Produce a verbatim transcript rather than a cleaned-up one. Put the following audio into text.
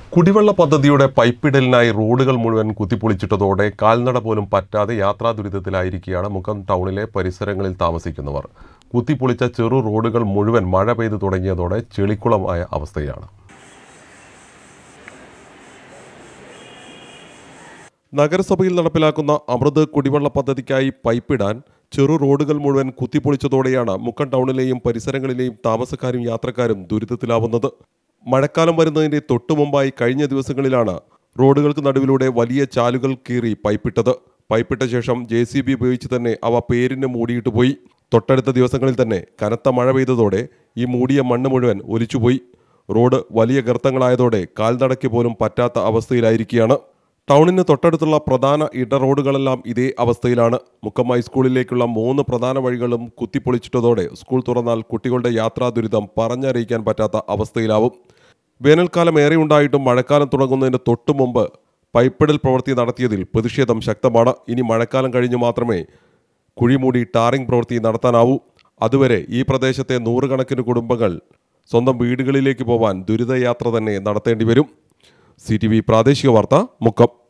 കുടിവെള്ള പദ്ധതിയുടെ പൈപ്പിടലിനായി റോഡുകൾ മുഴുവൻ കുത്തിപ്പൊളിച്ചിട്ടതോടെ കാൽനട പോലും പറ്റാതെ യാത്രാ ദുരിതത്തിലായിരിക്കുകയാണ് മുക്കം ടൗണിലെ പരിസരങ്ങളിൽ താമസിക്കുന്നവർ. കുത്തിപ്പൊളിച്ച ചെറു റോഡുകൾ മുഴുവൻ മഴ പെയ്തു തുടങ്ങിയതോടെ ചെളിക്കുളമായ അവസ്ഥയാണ്. നഗരസഭയിൽ നടപ്പിലാക്കുന്ന അമൃത് കുടിവെള്ള പദ്ധതിക്കായി പൈപ്പിടാൻ ചെറു റോഡുകൾ മുഴുവൻ കുത്തിപ്പൊളിച്ചതോടെയാണ് മുക്കം ടൗണിലെയും പരിസരങ്ങളിലെയും താമസക്കാരും യാത്രക്കാരും ദുരിതത്തിലാവുന്നത്. മഴക്കാലം വരുന്നതിന്റെ തൊട്ടുമുമ്പായി കഴിഞ്ഞ ദിവസങ്ങളിലാണ് റോഡുകൾക്ക് നടുവിലൂടെ വലിയ ചാലുകൾ കീറി പൈപ്പിട്ടത്. പൈപ്പിട്ട ശേഷം ജെ സി ബി ഉപയോഗിച്ച് തന്നെ അവ പേരിന് മൂടിയിട്ട് പോയി. തൊട്ടടുത്ത ദിവസങ്ങളിൽ തന്നെ കനത്ത മഴ പെയ്തതോടെ ഈ മൂടിയ മണ്ണ് മുഴുവൻ ഒലിച്ചുപോയി. റോഡ് വലിയ ഗർത്തങ്ങളായതോടെ കാൽനടയ്ക്ക് പോലും പറ്റാത്ത അവസ്ഥയിലായിരിക്കുകയാണ്. ടൗണിന് തൊട്ടടുത്തുള്ള പ്രധാന ഇട റോഡുകളെല്ലാം ഇതേ അവസ്ഥയിലാണ്. മുക്കം ഹൈസ്കൂളിലേക്കുള്ള മൂന്ന് പ്രധാന വഴികളും കുത്തിപ്പൊളിച്ചിട്ടതോടെ സ്കൂൾ തുറന്നാൽ കുട്ടികളുടെ യാത്രാ ദുരിതം പറഞ്ഞറിയിക്കാൻ പറ്റാത്ത അവസ്ഥയിലാവും. വേനൽക്കാലം ഏറെ ഉണ്ടായിട്ടും മഴക്കാലം തുടങ്ങുന്നതിന് തൊട്ടു മുമ്പ് പൈപ്പിടൽ പ്രവൃത്തി നടത്തിയതിൽ പ്രതിഷേധം ശക്തമാണ്. ഇനി മഴക്കാലം കഴിഞ്ഞു മാത്രമേ കുഴിമൂടി ടാറിംഗ് പ്രവൃത്തി നടത്താനാവൂ. അതുവരെ ഈ പ്രദേശത്തെ നൂറുകണക്കിന് കുടുംബങ്ങൾ സ്വന്തം വീടുകളിലേക്ക് പോവാൻ ദുരിതയാത്ര തന്നെ നടത്തേണ്ടി വരും. സി ടി വി പ്രാദേശിക വാർത്ത മുക്കം.